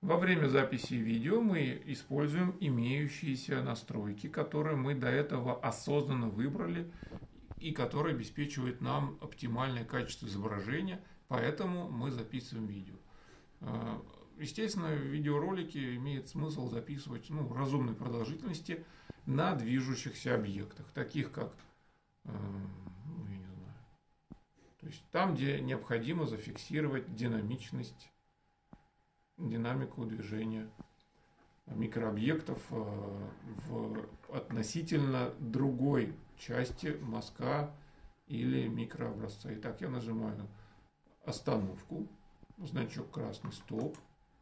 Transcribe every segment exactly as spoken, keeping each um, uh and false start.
Во время записи видео мы используем имеющиеся настройки, которые мы до этого осознанно выбрали и которые обеспечивают нам оптимальное качество изображения, поэтому мы записываем видео. Естественно, видеоролики имеет смысл записывать ну, разумной продолжительности на движущихся объектах, таких как, ну, я не знаю, то есть там, где необходимо зафиксировать динамичность, динамику движения микрообъектов в относительно другой части мазка или микрообразца. Итак, я нажимаю остановку, значок красный, стоп.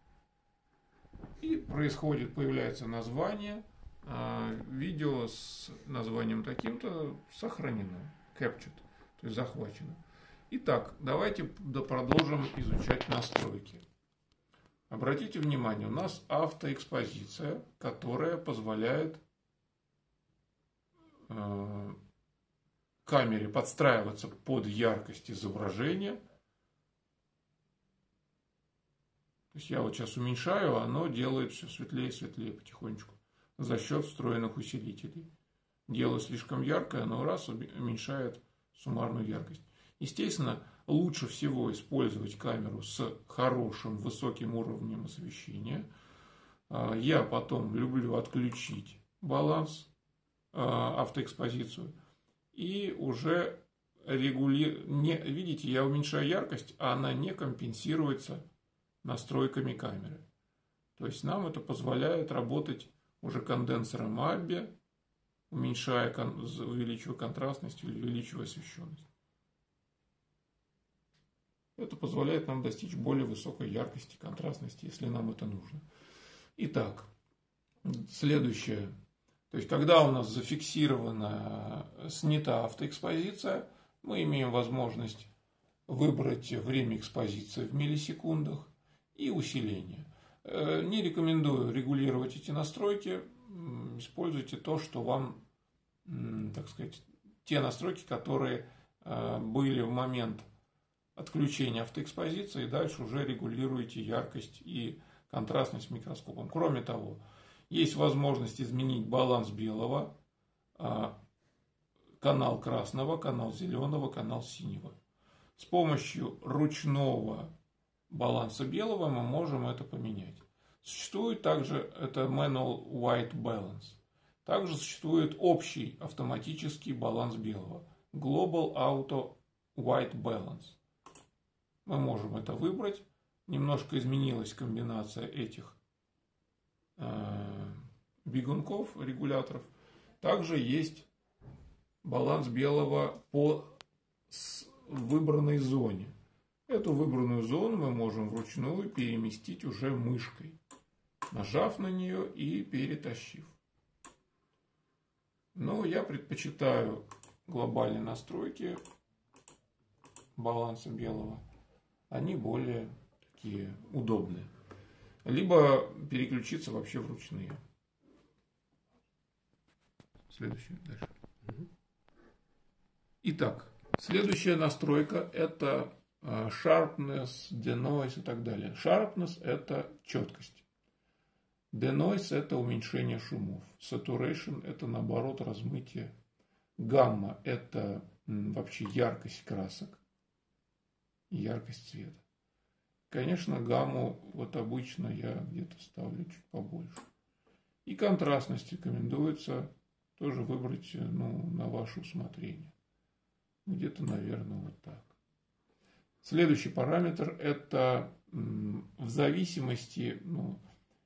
И происходит, появляется название, видео с названием таким-то сохранено, captured, то есть захвачено. Итак, давайте продолжим изучать настройки. Обратите внимание, у нас автоэкспозиция, которая позволяет э, камере подстраиваться под яркость изображения. То есть я вот сейчас уменьшаю, а оно делает все светлее и светлее потихонечку за счет встроенных усилителей. Делаю слишком яркое, оно раз уменьшает суммарную яркость. Естественно, лучше всего использовать камеру с хорошим высоким уровнем освещения. Я потом люблю отключить баланс, автоэкспозицию, и уже регулировать. Видите, я уменьшаю яркость, а она не компенсируется настройками камеры. То есть нам это позволяет работать уже конденсором Абби, уменьшая, увеличивая контрастность или увеличивая освещенность. Это позволяет нам достичь более высокой яркости, контрастности, если нам это нужно. Итак, следующее. То есть, когда у нас зафиксирована, снята автоэкспозиция, мы имеем возможность выбрать время экспозиции в миллисекундах и усиление. Не рекомендую регулировать эти настройки. Используйте то, что вам, так сказать, те настройки, которые были в момент отключения автоэкспозиции, и дальше уже регулируете яркость и контрастность микроскопом. Кроме того, есть возможность изменить баланс белого, канал красного, канал зеленого, канал синего. С помощью ручного баланса белого мы можем это поменять. Существует также это Manual White Balance. Также существует общий автоматический баланс белого Global Auto White Balance. Мы можем это выбрать. Немножко изменилась комбинация этих э, бегунков, регуляторов. Также есть баланс белого по выбранной зоне. Эту выбранную зону мы можем вручную переместить уже мышкой, нажав на нее и перетащив. Но я предпочитаю глобальные настройки баланса белого. Они более такие удобные. Либо переключиться вообще в ручные. Следующее дальше. Итак, следующая настройка это sharpness, denoise и так далее. Sharpness это четкость. Denoise это уменьшение шумов. Saturation это наоборот размытие. Гамма это вообще яркость красок. Яркость цвета. Конечно, гамму вот обычно я где-то ставлю чуть побольше. И контрастность рекомендуется тоже выбрать ну, на ваше усмотрение. Где-то, наверное, вот так. Следующий параметр это в зависимости ну,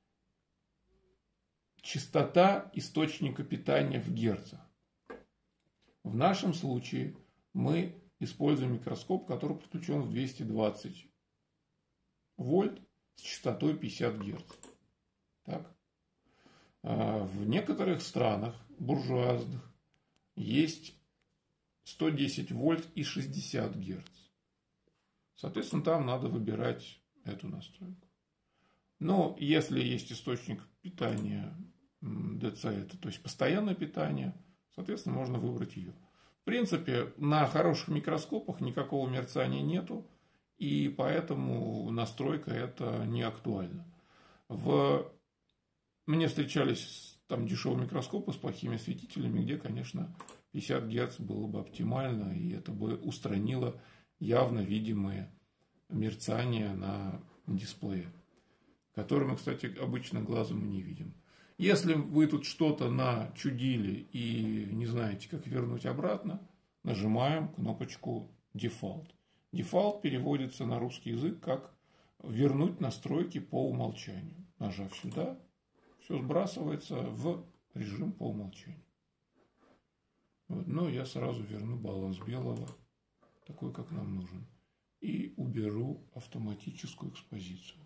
частота источника питания в герцах. В нашем случае мы используем микроскоп, который подключен в двести двадцать вольт с частотой пятьдесят герц. Так. В некоторых странах буржуазных есть сто десять вольт и шестьдесят герц. Соответственно, там надо выбирать эту настройку. Но если есть источник питания ди си, это, то есть постоянное питание, соответственно, можно выбрать ее. В принципе, на хороших микроскопах никакого мерцания нету, и поэтому настройка это не актуальна. В... Мне встречались там дешевые микроскопы с плохими осветителями, где, конечно, пятьдесят герц было бы оптимально, и это бы устранило явно видимые мерцания на дисплее, которые мы, кстати, обычно глазом и не видим. Если вы тут что-то начудили и не знаете, как вернуть обратно, нажимаем кнопочку Default. Default переводится на русский язык как вернуть настройки по умолчанию. Нажав сюда, все сбрасывается в режим по умолчанию. Вот. Но я сразу верну баланс белого, такой, как нам нужен. И уберу автоматическую экспозицию.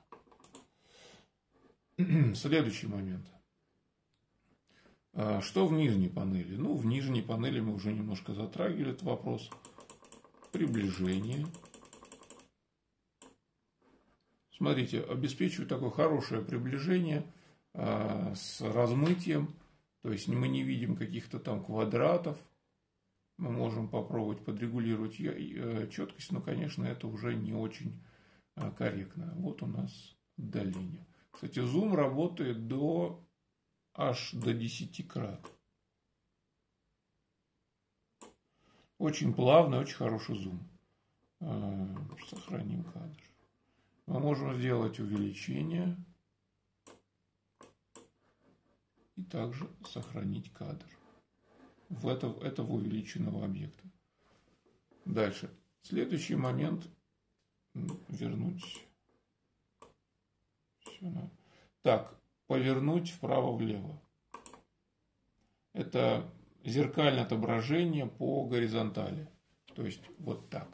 Следующий момент. Что в нижней панели? Ну, в нижней панели мы уже немножко затрагивали этот вопрос. Приближение. Смотрите, обеспечиваю такое хорошее приближение э, с размытием. То есть мы не видим каких-то там квадратов. Мы можем попробовать подрегулировать четкость, но, конечно, это уже не очень корректно. Вот у нас отдаление. Кстати, зум работает до аж до десяти крат. Очень плавный, очень хороший зум. Сохраним кадр. Мы можем сделать увеличение и также сохранить кадр в это, этого увеличенного объекта. Дальше. Следующий момент. Вернуть. Все. Так, повернуть вправо-влево. Это зеркальное отображение по горизонтали. То есть вот так.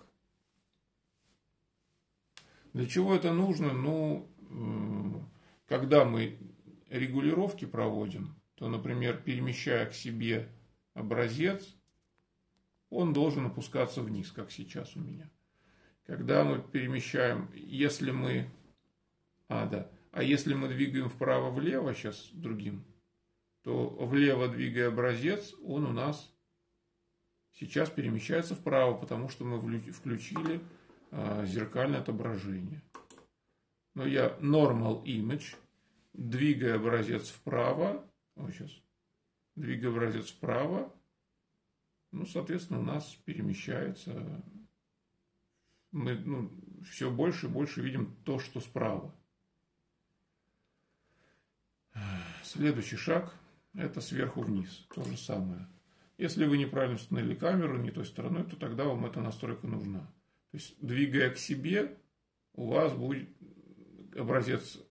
Для чего это нужно? Ну, когда мы регулировки проводим, то, например, перемещая к себе образец, он должен опускаться вниз, как сейчас у меня. Когда мы перемещаем, если мы... А, да. А если мы двигаем вправо-влево, сейчас другим, то влево двигая образец, он у нас сейчас перемещается вправо, потому что мы включили а, зеркальное отображение. Но я normal image, двигая образец вправо, вот сейчас, двигая образец вправо, ну, соответственно, у нас перемещается, мы ну, все больше и больше видим то, что справа. Следующий шаг – это сверху вниз. То же самое. Если вы неправильно установили камеру, не той стороной, то тогда вам эта настройка нужна. То есть, двигая к себе, у вас будет образец